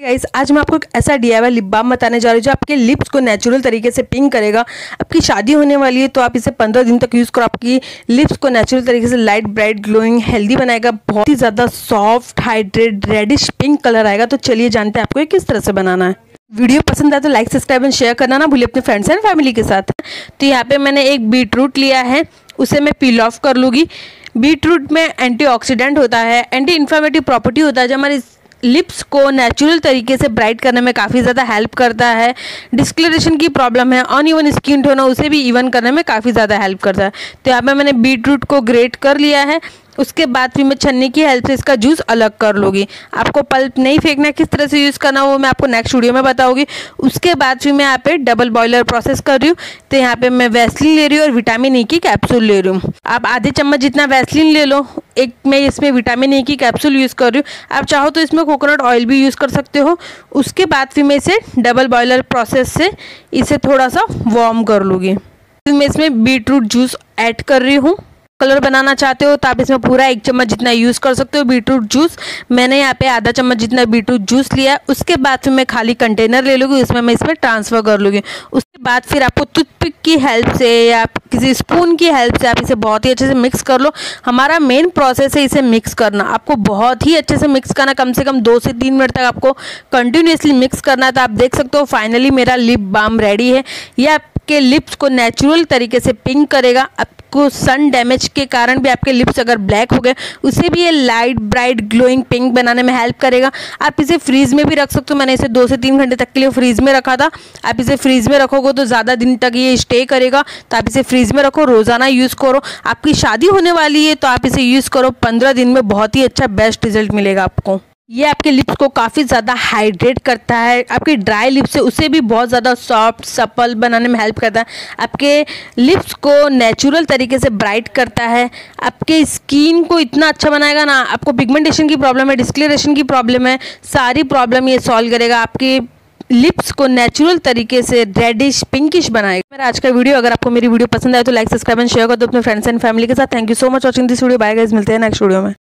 Guys, आज मैं आपको एक ऐसा DIY लिप बाम बताने जा रही हूँ जो आपके लिप्स को नेचुरल तरीके से पिंक करेगा। आपकी शादी होने वाली है तो आप इसे 15 दिन तक यूज़ करो। आपकी लिप्स को नेचुरल तरीके से लाइट ब्राइट ग्लोइंग हेल्दी बनाएगा। बहुत ही ज़्यादा soft hydrate reddish pink colour आएगा। तो चलिए जानते हैं आपको ये किस तरह से बनाना है। वीडियो पसंद आए तो लाइक सब्सक्राइब एंड शेयर करना ना भूलिए अपने फ्रेंड्स एंड फैमिली के साथ। तो यहाँ पे मैंने एक बीटरूट लिया है, उसे मैं पील ऑफ कर लूँगी। बीटरूट में एंटीऑक्सीडेंट होता है, एंटी इन्फ्लेमेटरी प्रॉपर्टी होता है जो हमारे लिप्स को नेचुरल तरीके से ब्राइट करने में काफ़ी ज़्यादा हेल्प करता है। डिस्कलरेशन की प्रॉब्लम है, अनइवन स्किन टोन है, उसे भी इवन करने में काफ़ी ज़्यादा हेल्प करता है। तो यहाँ पे मैंने बीटरूट को ग्रेट कर लिया है। उसके बाद फिर मैं छन्नी की हेल्प से इसका जूस अलग कर लूँगी। आपको पल्प नहीं फेंकना, किस तरह से यूज़ करना वो मैं आपको नेक्स्ट वीडियो में बताऊँगी। उसके बाद फिर मैं यहाँ पे डबल बॉयलर प्रोसेस कर रही हूँ। तो यहाँ पे मैं वैसलीन ले रही हूँ और विटामिन ई की कैप्सूल ले रही हूँ। आप आधे चम्मच जितना वैसलीन ले लो, एक मैं इसमें विटामिन ई की कैप्सूल यूज़ कर रही हूँ। आप चाहो तो इसमें कोकोनट ऑयल भी यूज़ कर सकते हो। उसके बाद फिर मैं इसे डबल बॉयलर प्रोसेस से इसे थोड़ा सा वार्म कर लूँगी। फिर मैं इसमें बीटरूट जूस ऐड कर रही हूँ। कलर बनाना चाहते हो तो आप इसमें पूरा 1 चम्मच जितना यूज़ कर सकते हो बीटरूट जूस। मैंने यहाँ पे आधा चम्मच जितना बीटरूट जूस लिया है। उसके बाद फिर मैं खाली कंटेनर ले लूँगी, उसमें मैं इसमें ट्रांसफ़र कर लूँगी। उसके बाद फिर आपको टूथपिक की हेल्प से या किसी स्पून की हेल्प से आप इसे बहुत ही अच्छे से मिक्स कर लो। हमारा मेन प्रोसेस है इसे मिक्स करना। आपको बहुत ही अच्छे से मिक्स करना, कम से कम 2 से 3 मिनट तक आपको कंटिन्यूसली मिक्स करना है। तो आप देख सकते हो फाइनली मेरा लिप बाम रेडी है। यह आपके लिप्स को नेचुरल तरीके से पिंक करेगा। आपको सन डैमेज के कारण भी आपके लिप्स अगर ब्लैक हो गए उसे भी ये लाइट ब्राइट ग्लोइंग पिंक बनाने में हेल्प करेगा। आप इसे फ्रीज में भी रख सकते हो। मैंने इसे 2 से 3 घंटे तक के लिए फ्रीज में रखा था। आप इसे फ्रीज में रखोगे तो ज़्यादा दिन तक ये स्टे करेगा। तो आप इसे फ्रीज में रखो, रोज़ाना यूज़ करो। आपकी शादी होने वाली है तो आप इसे यूज़ करो। 15 दिन में बहुत ही अच्छा बेस्ट रिजल्ट मिलेगा आपको। ये आपके लिप्स को काफ़ी ज़्यादा हाइड्रेट करता है। आपकी ड्राई लिप्स है उसे भी बहुत ज़्यादा सॉफ्ट सपल बनाने में हेल्प करता है। आपके लिप्स को नेचुरल तरीके से ब्राइट करता है। आपके स्किन को इतना अच्छा बनाएगा ना। आपको पिगमेंटेशन की प्रॉब्लम है, डिस्कलरेशन की प्रॉब्लम है, सारी प्रॉब्लम ये सॉल्व करेगा। आपके लिप्स को नेचुरल तरीके से रेडिश पिंकिश बनाएगा। मेरा आज का वीडियो, अगर आपको मेरी वीडियो पसंद आए तो लाइक सब्सक्राइब एंड शेयर कर दो अपने फ्रेंड्स एंड फैमिली के साथ। Thank you so much watching this video. Bye guys, मिलते हैं नेक्स्ट वीडियो में।